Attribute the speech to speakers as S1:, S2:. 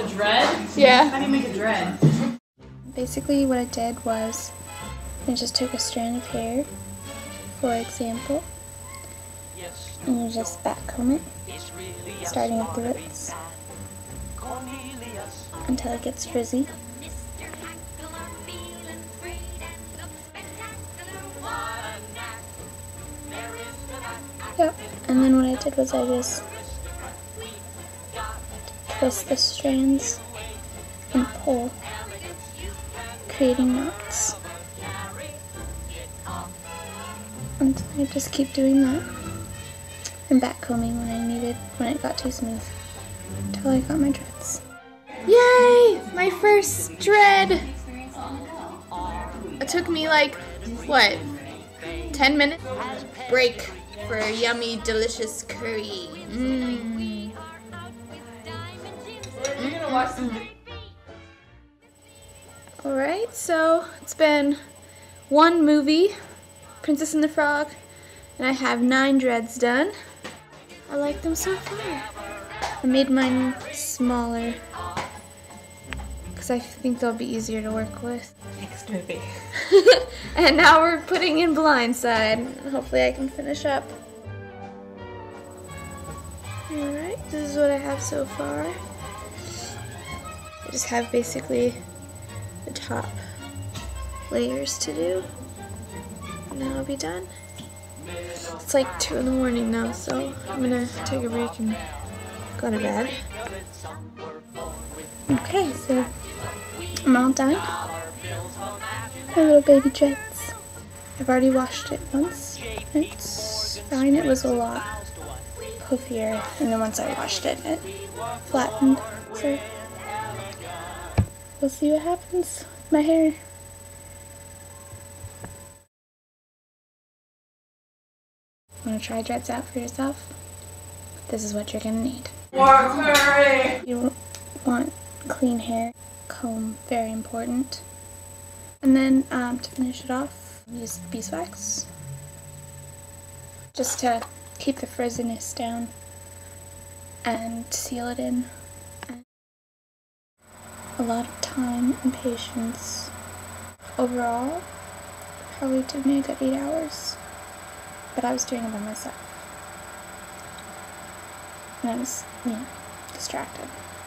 S1: dread?
S2: Yeah.
S1: How do you make a dread?
S2: Basically what I did was I just took a strand of hair, for example, and you just backcomb it, starting at the roots, until it gets frizzy. Yep, and then what I did was I just twist the strands and pull, creating knots. And I just keep doing that and backcombing when it got too smooth, until I got my dreads. Yay! My first dread! It took me like, what, 10 minutes? Break for a yummy, delicious curry. Alright, so it's been one movie, Princess and the Frog, and I have 9 dreads done. I like them so far. I made mine smaller because I think they'll be easier to work with.
S1: Next movie.
S2: And now we're putting in Blindside. Hopefully I can finish up. Alright, this is what I have so far. I just have basically the top layers to do. And then I'll be done. It's like 2 in the morning now, so I'm gonna take a break and go to bed. Okay, so I'm all done. My little baby dreads. I've already washed it once. It's fine. It was a lot puffier, and then once I washed it, it flattened. So we'll see what happens with my hair. Want to try dreads out for yourself? This is what you're gonna need.
S1: More curry!
S2: You want clean hair, comb, very important. And then to finish it off, use beeswax, just to keep the frizziness down and seal it in. And a lot of time and patience. Overall, probably took me a good 8 hours. But I was doing it by myself. And I was, distracted.